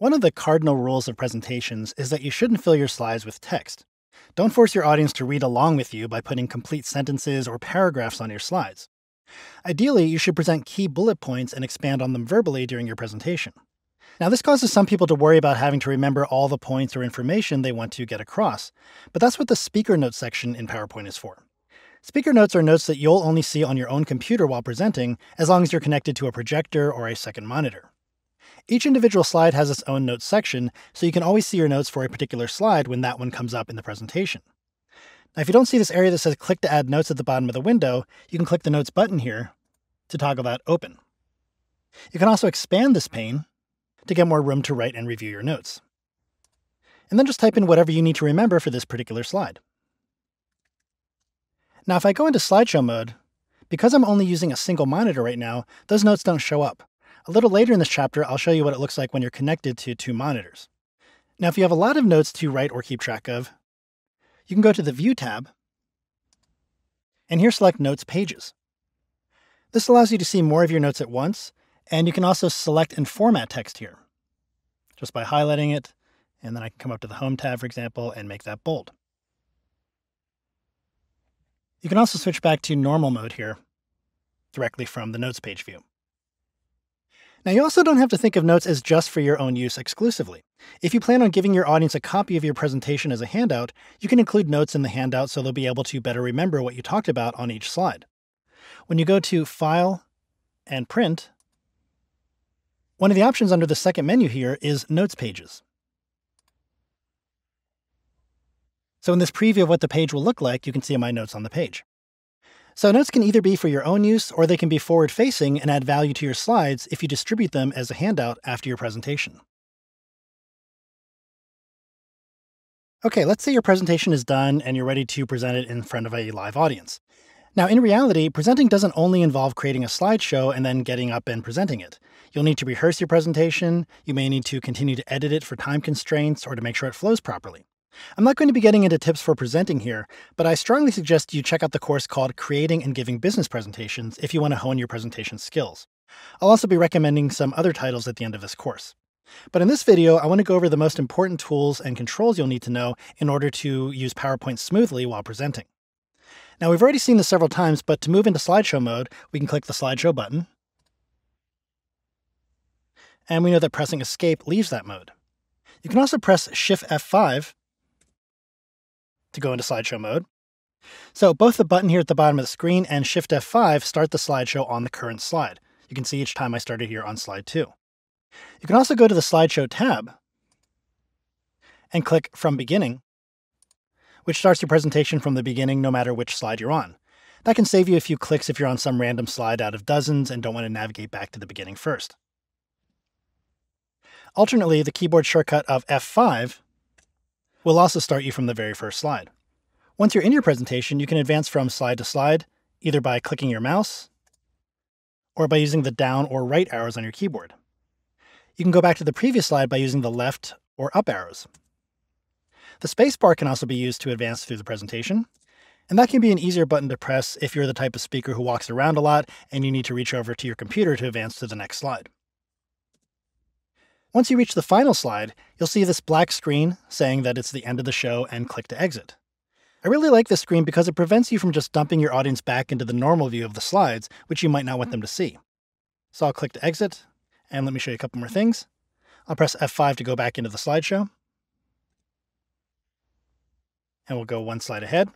One of the cardinal rules of presentations is that you shouldn't fill your slides with text. Don't force your audience to read along with you by putting complete sentences or paragraphs on your slides. Ideally, you should present key bullet points and expand on them verbally during your presentation. Now, this causes some people to worry about having to remember all the points or information they want to get across, but that's what the speaker notes section in PowerPoint is for. Speaker notes are notes that you'll only see on your own computer while presenting, as long as you're connected to a projector or a second monitor. Each individual slide has its own notes section, so you can always see your notes for a particular slide when that one comes up in the presentation. Now, if you don't see this area that says click to add notes at the bottom of the window, you can click the notes button here to toggle that open. You can also expand this pane to get more room to write and review your notes. And then just type in whatever you need to remember for this particular slide. Now, if I go into slideshow mode, because I'm only using a single monitor right now, those notes don't show up. A little later in this chapter, I'll show you what it looks like when you're connected to two monitors. Now, if you have a lot of notes to write or keep track of, you can go to the View tab, and here select Notes Pages. This allows you to see more of your notes at once, and you can also select and format text here, just by highlighting it, and then I can come up to the Home tab, for example, and make that bold. You can also switch back to normal mode here, directly from the Notes page view. Now, you also don't have to think of notes as just for your own use exclusively. If you plan on giving your audience a copy of your presentation as a handout, you can include notes in the handout so they'll be able to better remember what you talked about on each slide. When you go to File and Print, one of the options under the second menu here is Notes Pages. So in this preview of what the page will look like, you can see my notes on the page. So notes can either be for your own use, or they can be forward-facing and add value to your slides if you distribute them as a handout after your presentation. Okay, let's say your presentation is done and you're ready to present it in front of a live audience. Now, in reality, presenting doesn't only involve creating a slideshow and then getting up and presenting it. You'll need to rehearse your presentation, you may need to continue to edit it for time constraints or to make sure it flows properly. I'm not going to be getting into tips for presenting here, but I strongly suggest you check out the course called Creating and Giving Business Presentations if you want to hone your presentation skills. I'll also be recommending some other titles at the end of this course. But in this video, I want to go over the most important tools and controls you'll need to know in order to use PowerPoint smoothly while presenting. Now, we've already seen this several times, but to move into slideshow mode, we can click the slideshow button. And we know that pressing Escape leaves that mode. You can also press Shift F5 to go into slideshow mode. So both the button here at the bottom of the screen and Shift F5 start the slideshow on the current slide. You can see each time I started here on slide 2. You can also go to the slideshow tab and click From Beginning, which starts your presentation from the beginning no matter which slide you're on. That can save you a few clicks if you're on some random slide out of dozens and don't want to navigate back to the beginning first. Alternately, the keyboard shortcut of F5 will also start you from the very first slide. Once you're in your presentation, you can advance from slide to slide, either by clicking your mouse or by using the down or right arrows on your keyboard. You can go back to the previous slide by using the left or up arrows. The space bar can also be used to advance through the presentation, and that can be an easier button to press if you're the type of speaker who walks around a lot and you need to reach over to your computer to advance to the next slide. Once you reach the final slide, you'll see this black screen saying that it's the end of the show and click to exit. I really like this screen because it prevents you from just dumping your audience back into the normal view of the slides, which you might not want them to see. So I'll click to exit, and let me show you a couple more things. I'll press F5 to go back into the slideshow. And we'll go one slide ahead.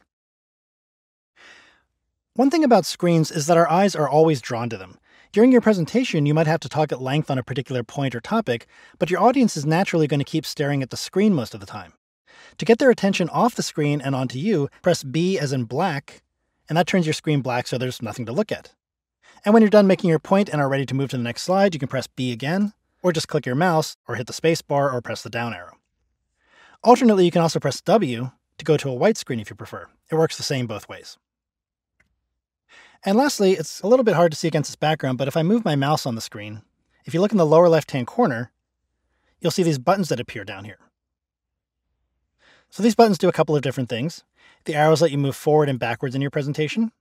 One thing about screens is that our eyes are always drawn to them. During your presentation, you might have to talk at length on a particular point or topic, but your audience is naturally going to keep staring at the screen most of the time. To get their attention off the screen and onto you, press B as in black, and that turns your screen black so there's nothing to look at. And when you're done making your point and are ready to move to the next slide, you can press B again, or just click your mouse, or hit the space bar, or press the down arrow. Alternately, you can also press W to go to a white screen if you prefer. It works the same both ways. And lastly, it's a little bit hard to see against this background, but if I move my mouse on the screen, if you look in the lower left-hand corner, you'll see these buttons that appear down here. So these buttons do a couple of different things. The arrows let you move forward and backwards in your presentation.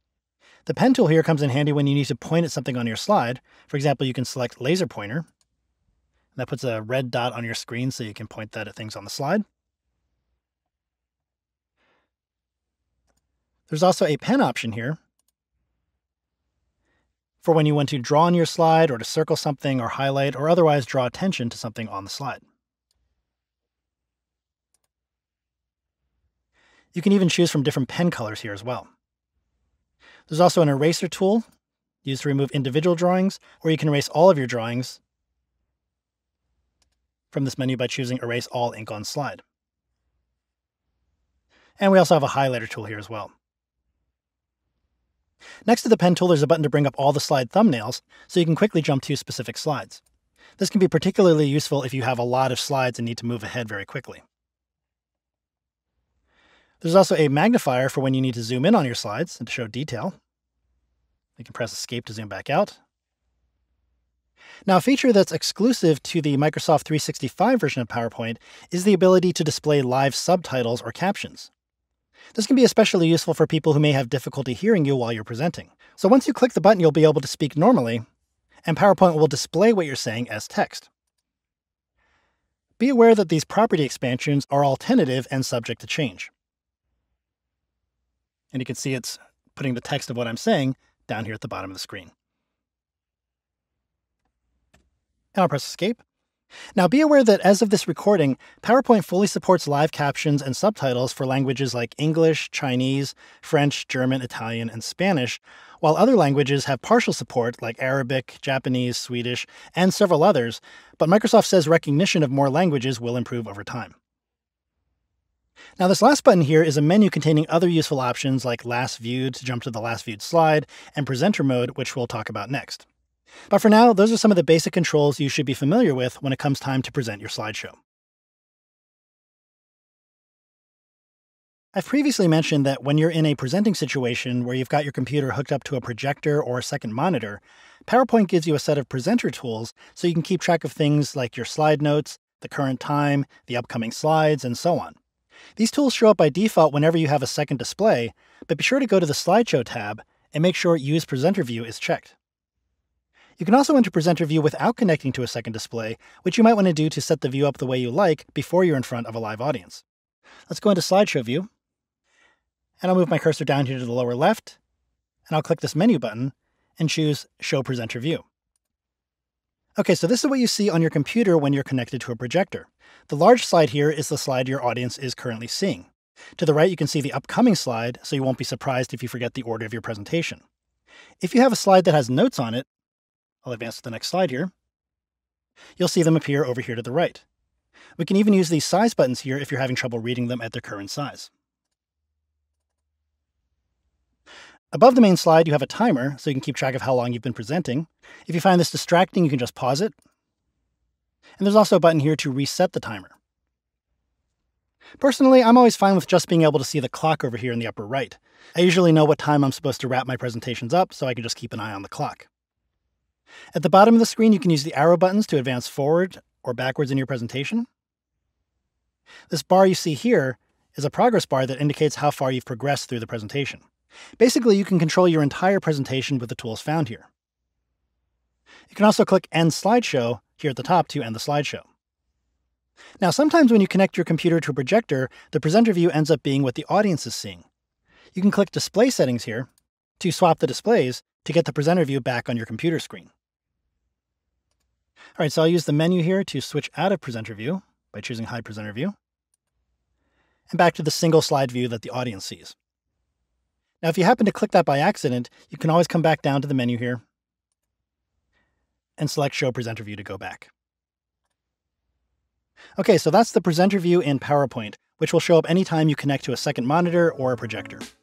The pen tool here comes in handy when you need to point at something on your slide. For example, you can select laser pointer, That puts a red dot on your screen so you can point that at things on the slide. There's also a pen option here for when you want to draw on your slide or to circle something or highlight or otherwise draw attention to something on the slide. You can even choose from different pen colors here as well. There's also an eraser tool used to remove individual drawings, or you can erase all of your drawings from this menu by choosing Erase All Ink on Slide. And we also have a highlighter tool here as well. Next to the pen tool, there's a button to bring up all the slide thumbnails, so you can quickly jump to specific slides. This can be particularly useful if you have a lot of slides and need to move ahead very quickly. There's also a magnifier for when you need to zoom in on your slides and to show detail. You can press Escape to zoom back out. Now, a feature that's exclusive to the Microsoft 365 version of PowerPoint is the ability to display live subtitles or captions. This can be especially useful for people who may have difficulty hearing you while you're presenting. So once you click the button, you'll be able to speak normally, and PowerPoint will display what you're saying as text. Be aware that these property expansions are all tentative and subject to change. And you can see it's putting the text of what I'm saying down here at the bottom of the screen. And I'll press Escape. Now be aware that as of this recording, PowerPoint fully supports live captions and subtitles for languages like English, Chinese, French, German, Italian, and Spanish, while other languages have partial support like Arabic, Japanese, Swedish, and several others, but Microsoft says recognition of more languages will improve over time. Now this last button here is a menu containing other useful options like Last Viewed to jump to the last viewed slide, and Presenter Mode, which we'll talk about next. But for now, those are some of the basic controls you should be familiar with when it comes time to present your slideshow. I've previously mentioned that when you're in a presenting situation where you've got your computer hooked up to a projector or a second monitor, PowerPoint gives you a set of presenter tools so you can keep track of things like your slide notes, the current time, the upcoming slides, and so on. These tools show up by default whenever you have a second display, but be sure to go to the Slideshow tab and make sure Use Presenter View is checked. You can also enter Presenter View without connecting to a second display, which you might want to do to set the view up the way you like before you're in front of a live audience. Let's go into Slideshow View, and I'll move my cursor down here to the lower left, and I'll click this menu button and choose Show Presenter View. Okay, so this is what you see on your computer when you're connected to a projector. The large slide here is the slide your audience is currently seeing. To the right, you can see the upcoming slide, so you won't be surprised if you forget the order of your presentation. If you have a slide that has notes on it, I'll advance to the next slide here, you'll see them appear over here to the right. We can even use these size buttons here if you're having trouble reading them at their current size. Above the main slide, you have a timer, so you can keep track of how long you've been presenting. If you find this distracting, you can just pause it. And there's also a button here to reset the timer. Personally, I'm always fine with just being able to see the clock over here in the upper right. I usually know what time I'm supposed to wrap my presentations up, so I can just keep an eye on the clock. At the bottom of the screen, you can use the arrow buttons to advance forward or backwards in your presentation. This bar you see here is a progress bar that indicates how far you've progressed through the presentation. Basically, you can control your entire presentation with the tools found here. You can also click End Slideshow here at the top to end the slideshow. Now, sometimes when you connect your computer to a projector, the presenter view ends up being what the audience is seeing. You can click Display Settings here to swap the displays to get the presenter view back on your computer screen. All right, so I'll use the menu here to switch out of presenter view by choosing Hide Presenter View, and back to the single slide view that the audience sees. Now, if you happen to click that by accident, you can always come back down to the menu here and select Show Presenter View to go back. Okay, so that's the presenter view in PowerPoint, which will show up anytime you connect to a second monitor or a projector.